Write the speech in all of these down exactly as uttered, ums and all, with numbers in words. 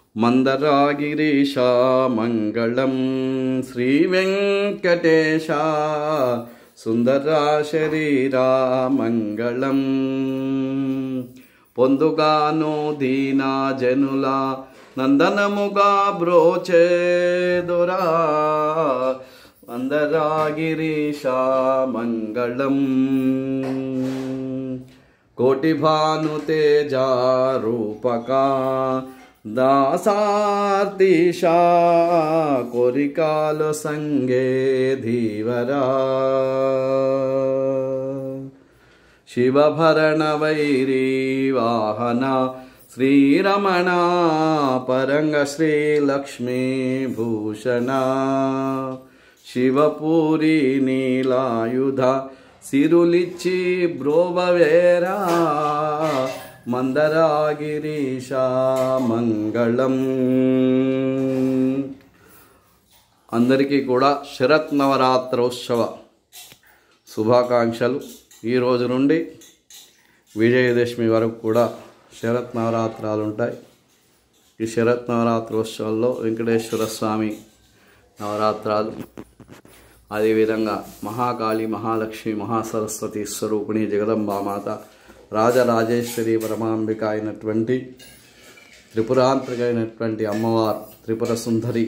మందరాగిరీశ మంగళం శ్రీ వెంకటేశ సుందరా శరీరా మంగళం పొందుగాను దీనా జనుల నందనముగా బ్రోచేదురా మందరాగిరీశ మంగళం కోటి భాను తేజ రూపకా దాసార్తిషా కోరికాలు సంగే ధీవరా శివభరణ వైరీ వాహన శ్రీరమణ పరంగ శ్రీ లక్ష్మీ భూషణ శివపూరి నీలాయుధ సిరులిచ్చి బ్రోవవేరా మందరాగిరీశ మంగళం. అందరికీ కూడా శరత్ నవరాత్రోత్సవ శుభాకాంక్షలు. ఈ రోజు నుండి విజయదశమి వరకు కూడా శరత్ నవరాత్రాలు ఉంటాయి. ఈ శరత్ నవరాత్రోత్సవాల్లో వెంకటేశ్వర స్వామి నవరాత్రాలు, అదేవిధంగా మహాకాళి, మహాలక్ష్మి, మహాసరస్వతి స్వరూపిణి జగదంబామాత, రాజరాజేశ్వరి పరమాంబిక అయినటువంటి త్రిపురాంతరిక అయినటువంటి అమ్మవారు త్రిపుర సుందరి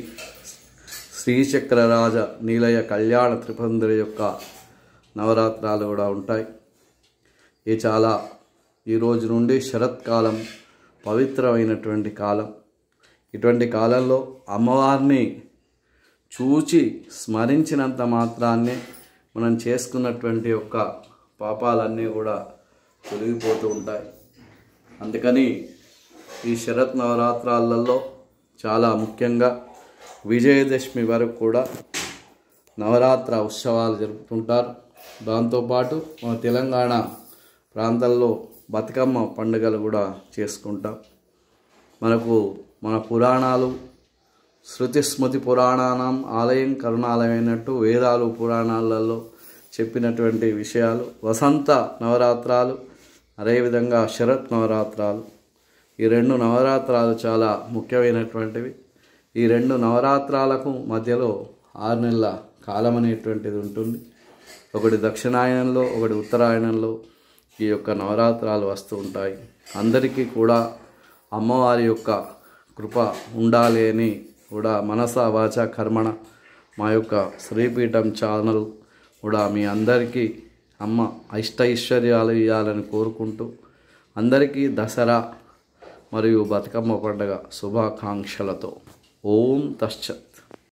శ్రీచక్రరాజ నీలయ కళ్యాణ త్రిపురందరి యొక్క నవరాత్రాలు కూడా ఉంటాయి. ఇది చాలా ఈ రోజు నుండి శరత్కాలం పవిత్రమైనటువంటి కాలం. ఇటువంటి కాలంలో అమ్మవారిని చూచి స్మరించినంత మాత్రాన్నే మనం చేసుకున్నటువంటి యొక్క పాపాలన్నీ కూడా తొలగిపోతూ ఉంటాయి. అందుకని ఈ శరత్ నవరాత్రాలలో చాలా ముఖ్యంగా విజయదశమి వరకు కూడా నవరాత్ర ఉత్సవాలు జరుపుతుంటారు. దాంతోపాటు మన తెలంగాణ ప్రాంతాల్లో బతుకమ్మ పండుగలు కూడా చేసుకుంటాం. మనకు మన పురాణాలు శృతి స్మృతి పురాణానం ఆలయం కరుణాలయమైనట్టు వేదాలు పురాణాలలో చెప్పినటువంటి విషయాలు వసంత నవరాత్రాలు, అదేవిధంగా శరత్ నవరాత్రాలు, ఈ రెండు నవరాత్రాలు చాలా ముఖ్యమైనటువంటివి. ఈ రెండు నవరాత్రాలకు మధ్యలో ఆరు నెలల కాలం అనేటువంటిది ఉంటుంది. ఒకటి దక్షిణాయనంలో, ఒకటి ఉత్తరాయణంలో ఈ యొక్క నవరాత్రాలు వస్తూ ఉంటాయి. అందరికీ కూడా అమ్మవారి యొక్క కృప ఉండాలి అని కూడా మనస వాచ కర్మణ మా యొక్క శ్రీపీఠం ఛానల్ కూడా మీ అందరికీ అమ్మ ఇష్ట ఐశ్వర్యాలు ఇవ్వాలని కోరుకుంటూ అందరికీ దసరా మరియు బతుకమ్మ పండుగ శుభాకాంక్షలతో ఓం తశ్చ.